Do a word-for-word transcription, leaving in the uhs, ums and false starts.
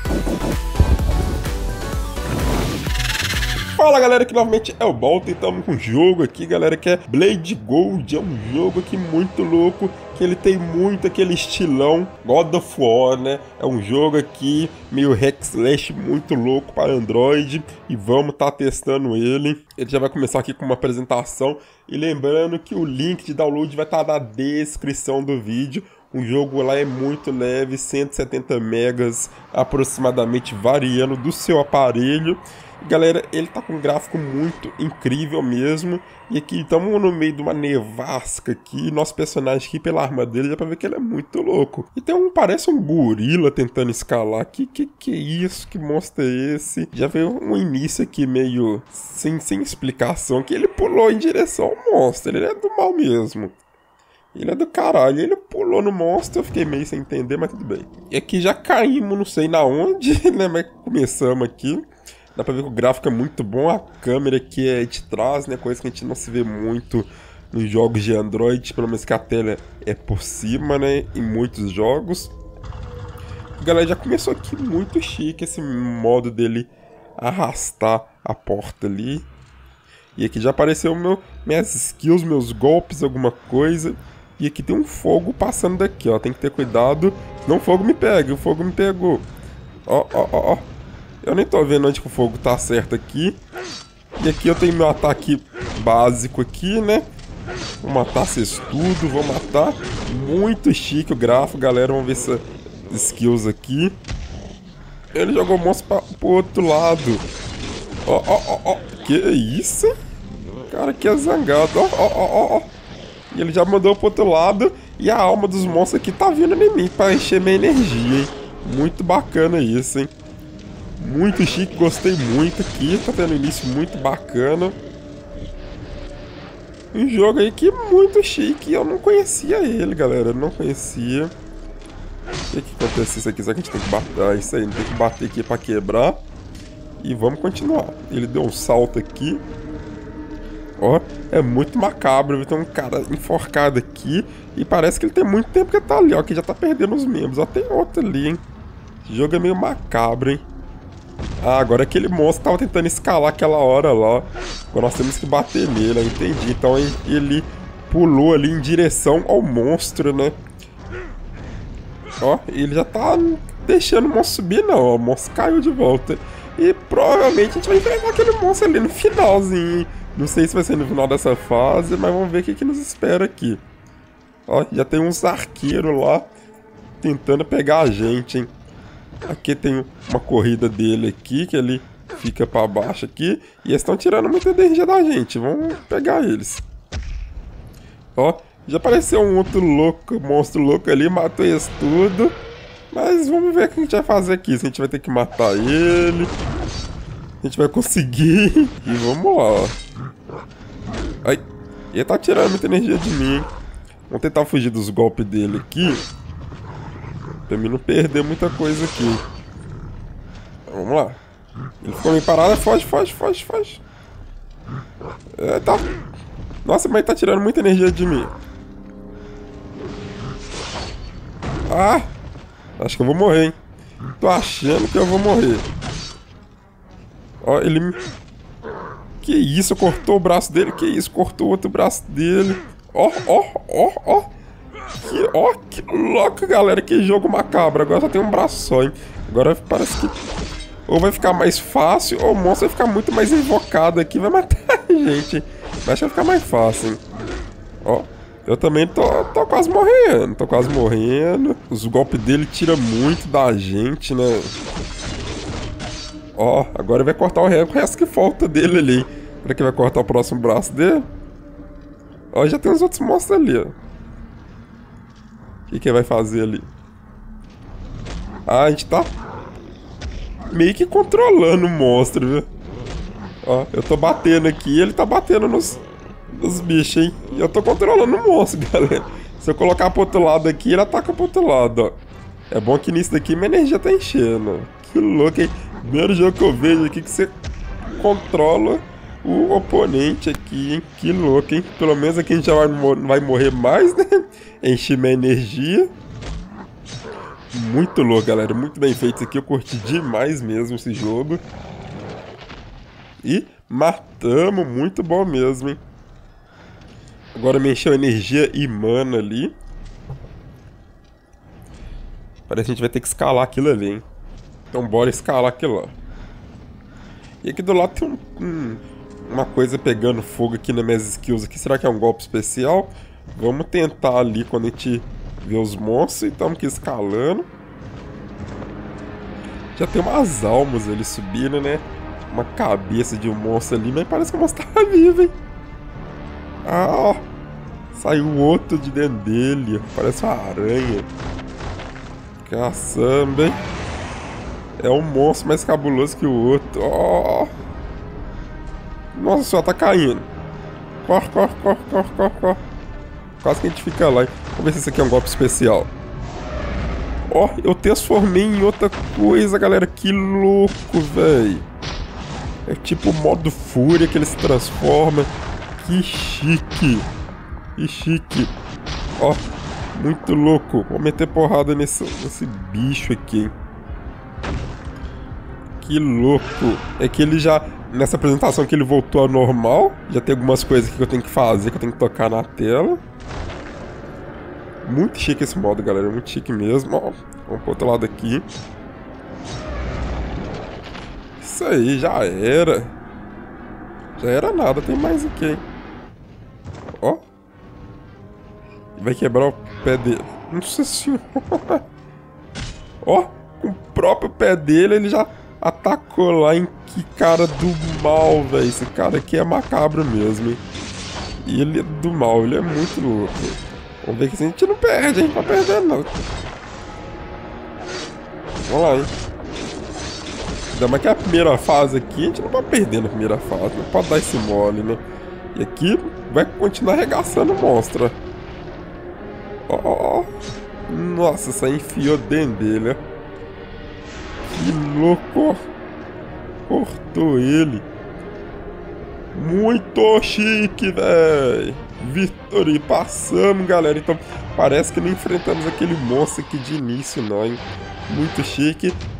Fala galera, aqui novamente é o Balta e estamos com um jogo aqui, galera, que é Blade Gold. É um jogo aqui muito louco, que ele tem muito aquele estilão God of War, né? É um jogo aqui meio hack slash muito louco para Android e vamos estar tá testando ele. Ele já vai começar aqui com uma apresentação e lembrando que o link de download vai estar tá na descrição do vídeo. O jogo lá é muito leve, cento e setenta megas aproximadamente, variando do seu aparelho. Galera, ele tá com um gráfico muito incrível mesmo. E aqui estamos no meio de uma nevasca aqui. Nosso personagem aqui, pela arma dele, dá pra ver que ele é muito louco. E tem um, parece um gorila tentando escalar. Que que que é isso? Que monstro é esse? Já veio um início aqui meio sem, sem explicação, que ele pulou em direção ao monstro. Ele é do mal mesmo. Ele é do caralho, ele pulou no monstro, eu fiquei meio sem entender, mas tudo bem. E aqui já caímos, não sei na onde, né, mas começamos aqui. Dá pra ver que o gráfico é muito bom, a câmera aqui é de trás, né, coisa que a gente não se vê muito nos jogos de Android, pelo menos que a tela é por cima, né, em muitos jogos. E, galera, já começou aqui muito chique esse modo dele arrastar a porta ali. E aqui já apareceu meu, minhas skills, meus golpes, alguma coisa. E aqui tem um fogo passando daqui, ó. Tem que ter cuidado, senão o fogo me pega. O fogo me pegou. Ó, ó, ó, ó. Eu nem tô vendo onde que o fogo tá certo aqui. E aqui eu tenho meu ataque básico aqui, né? Vou matar cestudo, vou matar. Muito chique o gráfico, galera. Vamos ver essas skills aqui. Ele jogou o monstro pra, pro outro lado. Ó, ó, ó, ó. Que isso? Cara, que é zangado. Ó, ó, ó, ó. E ele já mandou pro outro lado. E a alma dos monstros aqui tá vindo em mim pra encher minha energia, hein? Muito bacana isso, hein? Muito chique, gostei muito aqui. Tá tendo um início muito bacana. Um jogo aí que é muito chique. Eu não conhecia ele, galera. Eu não conhecia. O que que acontece isso aqui? Será que a gente tem que bater? Ah, isso aí, tem que bater aqui pra quebrar. E vamos continuar. Ele deu um salto aqui. Ó, é muito macabro. Viu? Tem um cara enforcado aqui. E parece que ele tem muito tempo que ele tá ali, ó. Que já tá perdendo os membros. Ó, tem outro ali, hein. Esse jogo é meio macabro, hein. Ah, agora aquele monstro tava tentando escalar aquela hora lá. Agora nós temos que bater nele, eu entendi. Então ele pulou ali em direção ao monstro, né. Ó, ele já tá deixando o monstro subir, não. Ó, o monstro caiu de volta. E provavelmente a gente vai enfrentar aquele monstro ali no finalzinho. Não sei se vai ser no final dessa fase, mas vamos ver o que, que nos espera aqui. Ó, já tem uns arqueiros lá tentando pegar a gente, hein. Aqui tem uma corrida dele aqui, que ele fica pra baixo aqui. E eles estão tirando muita energia da gente. Vamos pegar eles. Ó, já apareceu um outro louco, monstro louco ali, matou eles tudo. Mas vamos ver o que a gente vai fazer aqui. Se a gente vai ter que matar ele. A gente vai conseguir. E vamos lá, ó. Ai, ele tá tirando muita energia de mim, hein? Vamos tentar fugir dos golpes dele aqui. Pra mim não perder muita coisa aqui. Vamos lá. Ele ficou meio parado. Foge, foge, foge, foge. É, tá. Nossa, mas ele tá tirando muita energia de mim. Ah! Acho que eu vou morrer, hein? Tô achando que eu vou morrer. Ó, ele me... Que isso? Cortou o braço dele? Que isso? Cortou o outro braço dele. Ó, ó, ó, ó. Que, ó, que louco, galera. Que jogo macabro. Agora só tem um braço só, hein? Agora parece que... Ou vai ficar mais fácil, ou o monstro vai ficar muito mais invocado aqui. Vai matar a gente. Mas acho que vai ficar mais fácil, hein? Ó. Eu também tô, tô quase morrendo, tô quase morrendo. Os golpes dele tiram muito da gente, né? Ó, agora vai cortar o resto que falta dele ali. Será que vai cortar o próximo braço dele? Ó, já tem os outros monstros ali, ó. O que que ele vai fazer ali? Ah, a gente tá meio que controlando o monstro, viu? Ó, eu tô batendo aqui e ele tá batendo nos... os bichos, hein? E eu tô controlando o monstro, galera. Se eu colocar pro outro lado aqui, ele ataca pro outro lado, ó. É bom que nisso daqui minha energia tá enchendo. Que louco, hein? Primeiro jogo que eu vejo aqui que você controla o oponente aqui, hein? Que louco, hein? Pelo menos aqui a gente já vai, vai morrer mais, né? Encher minha energia. Muito louco, galera. Muito bem feito isso aqui. Eu curti demais mesmo esse jogo. E matamos. Muito bom mesmo, hein? Agora me encheu energia e mana ali. Parece que a gente vai ter que escalar aquilo ali, hein? Então bora escalar aquilo lá. E aqui do lado tem um, um, uma coisa pegando fogo aqui nas minhas skills aqui. Será que é um golpe especial? Vamos tentar ali quando a gente vê os monstros. E estamos aqui escalando. Já tem umas almas ali subindo, né? Uma cabeça de um monstro ali. Mas parece que o monstro tá vivo, hein? Ah, ó. Saiu outro de dentro dele. Parece uma aranha. Caçamba, hein? É um monstro mais cabuloso que o outro. Oh. Nossa senhora, tá caindo. Corre, corre, corre, corre, corre, corre. Quase que a gente fica lá. Vamos ver se esse aqui é um golpe especial. Ó, oh, eu transformei em outra coisa, galera. Que louco, velho. É tipo o modo fúria que ele se transforma. Que chique. Que chique. Ó, oh, muito louco. Vou meter porrada nesse, nesse bicho aqui, hein. Que louco. É que ele já, nessa apresentação que ele voltou ao normal, já tem algumas coisas que eu tenho que fazer, que eu tenho que tocar na tela. Muito chique esse modo, galera. Muito chique mesmo. Ó, vamos pro outro lado aqui. Isso aí, já era. Já era nada, tem mais aqui, hein. Ó. Vai quebrar o pé dele. Nossa senhora. Ó, com o próprio pé dele, ele já atacou lá, em que cara do mal, velho. Esse cara aqui é macabro mesmo, hein. E ele é do mal, ele é muito louco. Vamos ver que se a gente não perde, hein. Não tá perdendo, não. Vamos lá, hein. Ainda mais que a primeira fase aqui, a gente não vai perder na primeira fase. Não pode dar esse mole, né. E aqui vai continuar arregaçando o monstro. Ó, ó, ó. Nossa, isso aí enfiou dentro dele, ó. Que louco. Cortou ele. Muito chique, velho. Vitória. Passamos, galera. Então, parece que não enfrentamos aquele monstro aqui de início, não, hein. Muito chique.